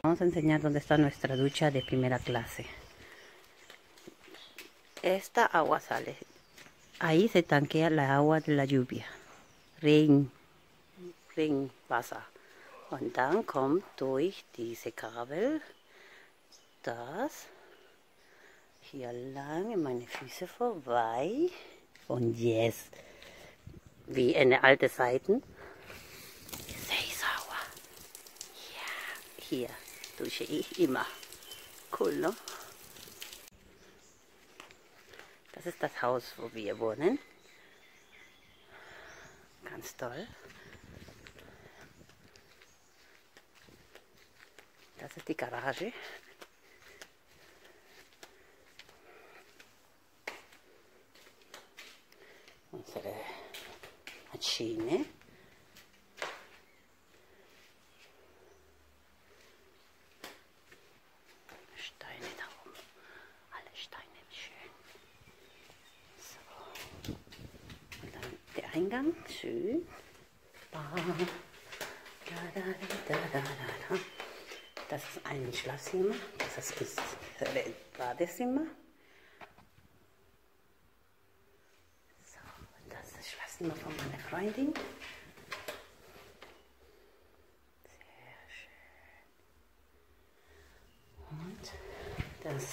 vamos a enseñar dónde está nuestra ducha de primera clase. Esta agua sale. Ahí se tanquea la agua de la lluvia. Regenwasser. Und dann kommt durch diese Kabel das hier lang in meine Füße vorbei. Und jetzt, wie eine alte Seiten, sehr sauer. Ja, hier dusche ich immer. Cool, ne? Das ist das Haus, wo wir wohnen. Ganz toll. Das ist die Garage. Unsere Maschine. Steine da oben. Alle Steine schön. So. Und dann der Eingang. Schön. Das ist ein Schlafzimmer. Das ist das Badezimmer. Immer von meiner Freundin. Sehr schön. Und das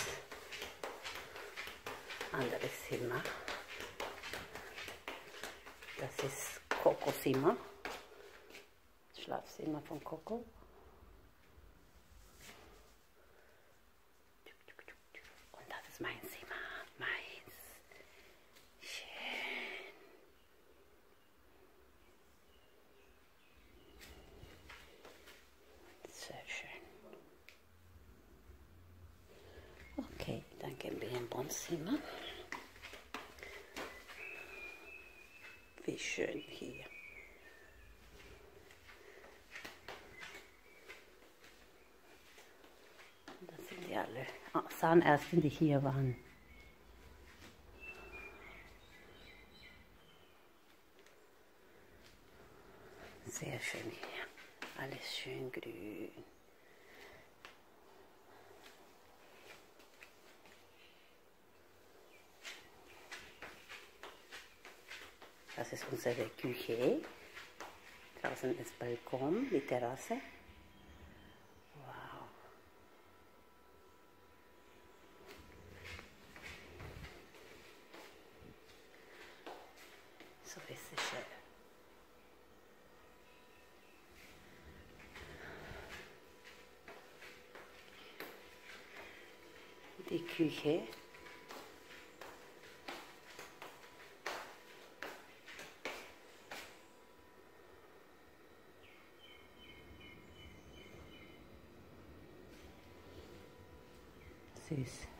andere Zimmer. Das ist Coco-Zimmer. Schlafzimmer von Coco. Und das ist mein Zimmer. Okay, dann gehen wir im Wohnzimmer. Wie schön hier. Das sind die alle Zahnärzte, die hier waren. Sehr schön hier. Alles schön grün. Das ist unsere Küche. Draußen ist Balkon, die Terrasse. Wow. So ist es schön. Die Küche. Süß.